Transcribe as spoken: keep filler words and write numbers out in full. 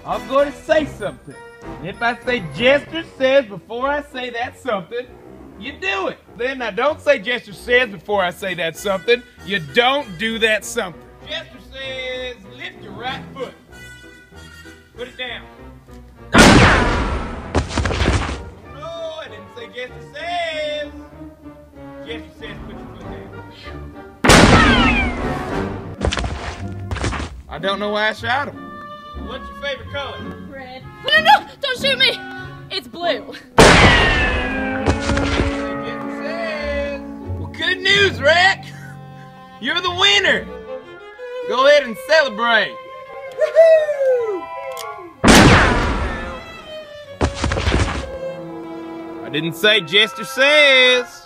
I'm going to say something. And if I say Jester says before I say that something, you do it. Then I don't say Jester says before I say that something. You don't do that something. Jester says lift your right foot. Put it down. No, I didn't say Jester says. Jester says put your foot down. I don't know why I shot him. What's your favorite color? Red. No, no, no! Don't shoot me! It's blue. Well, good news, Rack! You're the winner! Go ahead and celebrate! Woohoo! I didn't say Jester says.